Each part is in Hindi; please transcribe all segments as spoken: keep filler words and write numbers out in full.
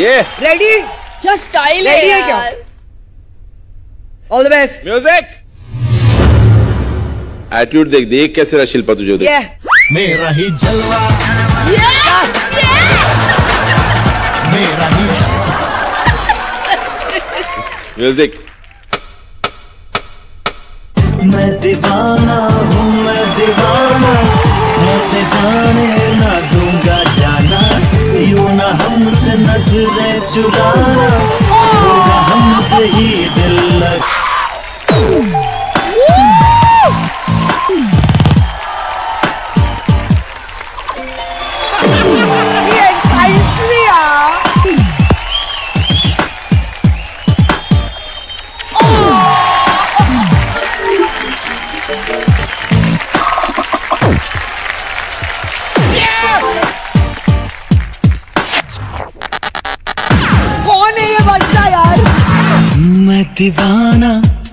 ये रेडी? क्या स्टाइल है रेडी है क्या? All the best. Music. Attitude देख देख कैसे रहा शिल्पा तुझे देख। yeah. मेरा ही जलवा yeah. Yeah. मेरा ही म्यूजिक। मैं दीवाना हूँ मैं दीवाना ऐसे जाने ना दूंगा जाना यूं ना हमसे नजरें चुराना होगा हमसे ही दिल लग ये एक्साइट्स मी यार। कौन है ये बच्चा यार? मैं दीवाना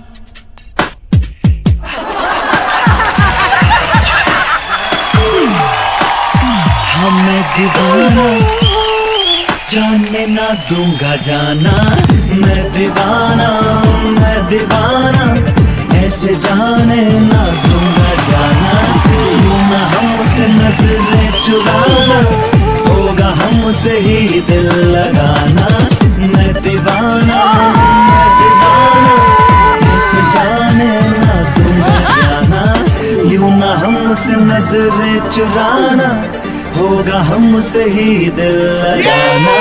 हाँ मैं दीवाना जानने ना दूंगा जाना मैं दीवाना मैं दीवाना ऐसे जाने ना दूंगा जाना यूं ना हमसे नजरें चुराना होगा हमसे ही दिल लगाना मैं दीवाना मैं दीवाना ऐसे जाने ना दूंगा जाना यूं ना हमसे नजरें चुराना होगा हमसे ही दिल लगाना।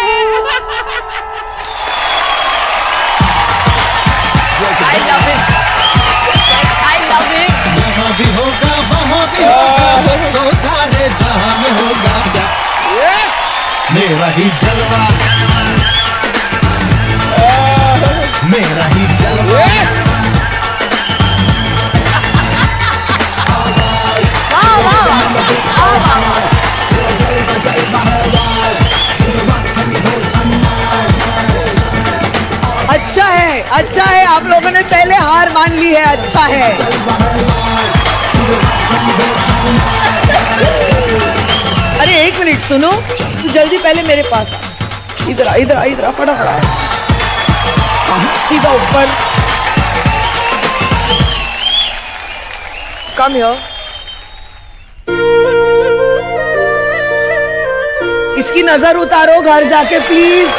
I love it. I love it. यहाँ भी होगा वहाँ भी होगा तो सारे जहाँ में होगा मेरा ही जलवा मेरा ही जलवा अच्छा है अच्छा है, आप लोगों ने पहले हार मान ली है। अच्छा है। अरे एक मिनट सुनो, तू जल्दी पहले मेरे पास आ। इधर आ इधर आ इधर आ फटाफट आ। सीधा ऊपर। Come here. इसकी नजर उतारो घर जाके प्लीज।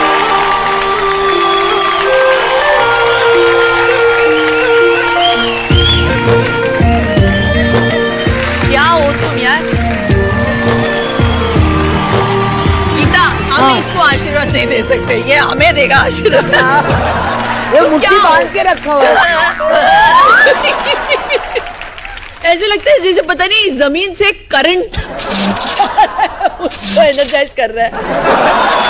क्या हो तुम यार? गीता, हम हाँ। इसको आशीर्वाद नहीं दे सकते, ये हमें देगा आशीर्वाद। वो मुट्ठी बांध के रखा हुआ है। ऐसे लगता है जैसे पता नहीं जमीन से करंट उसको एनर्जाइज कर रहा है।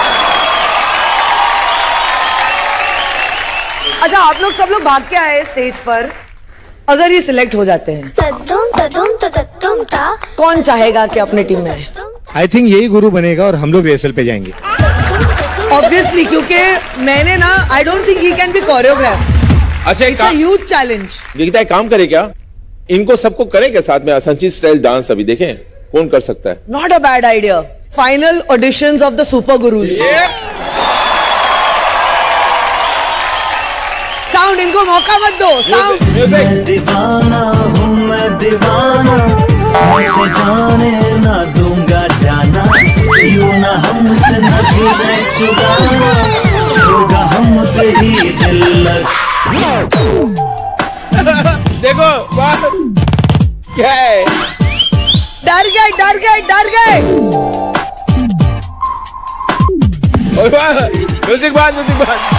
अच्छा आप लोग सब लोग भाग के आए स्टेज पर, अगर ये सिलेक्ट हो जाते हैं तद्दुम तद्दुम तद्दुम ता कौन चाहेगा कि अपने टीम में आए? आई थिंक यही गुरु बनेगा और हम लोग रिहर्सल पे जाएंगे ऑब्वियसली, क्योंकि मैंने ना I don't think he can be choreograph. अच्छा it's a huge challenge. Geeta एक काम करे क्या, इनको सबको करें क्या साथ में संचित स्टाइल डांस? अभी देखें कौन कर सकता है। Not a bad idea. Final auditions of the super gurus. Sound, इनको मौका मत दो। साउंड। मैं दीवाना हूँ मैं दीवाना ऐसे जाने ना दूंगा जाना यूं ना हमसे नजरें चुराना होगा हमसे ही दिल लग देखो वाह क्या है। डर गए डर गए डर गए। म्यूजिक बात म्यूजिक बात।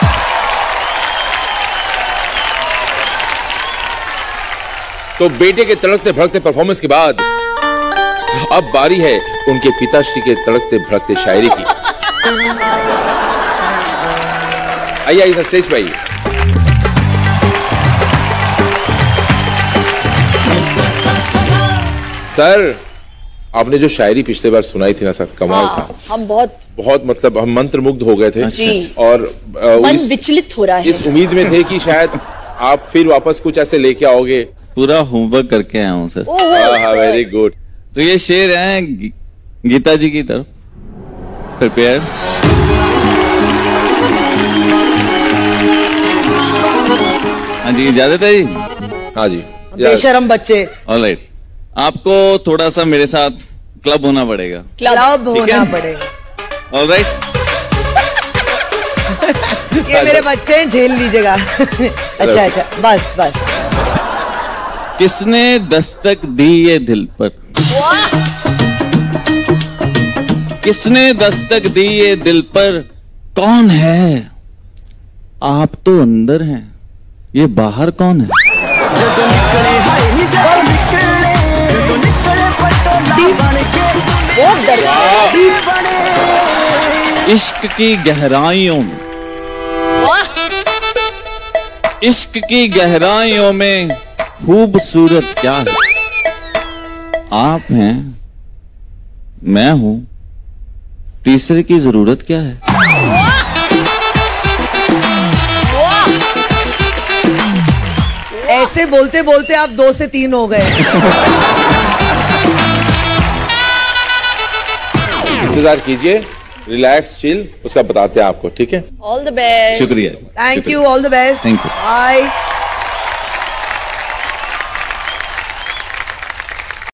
तो बेटे के तड़कते भड़कते परफॉर्मेंस के बाद अब बारी है उनके पिताश्री के तड़कते भड़कते शायरी की। आइए आइए स्टेज पे आइए। सर आपने जो शायरी पिछले बार सुनाई थी ना सर, कमाल हाँ, था। हम बहुत बहुत मतलब हम मंत्रमुग्ध हो गए थे जी। और मन इस, विचलित हो रहा है। इस उम्मीद में थे कि शायद आप फिर वापस कुछ ऐसे लेके आओगे। पूरा होमवर्क करके आया हूँ सर। Very good. तो ये शेर है गी, गीता जी की तरफ। प्रिपेयर। हाँ जी, इजाजत है जी। हाँ जी, बेशरम बच्चे। ऑलराइट, आपको थोड़ा सा मेरे साथ क्लब होना पड़ेगा। क्लब होना पड़ेगा। ऑलराइट, ये मेरे बच्चे हैं, झेल लीजिएगा। अच्छा अच्छा, बस बस। किसने दस्तक दी ये दिल पर? किसने दस्तक दी ये दिल पर? कौन है? आप तो अंदर हैं, ये बाहर कौन है? इश्क की गहराइयों में, इश्क की गहराइयों में खूबसूरत क्या है? आप हैं, मैं हूं, तीसरे की जरूरत क्या है? ऐसे बोलते बोलते आप दो से तीन हो गए। इंतजार कीजिए, रिलैक्स, चिल, उसका बताते हैं आपको, ठीक है? All the best. शुक्रिया। Thank you, all the best. Thank you. Bye.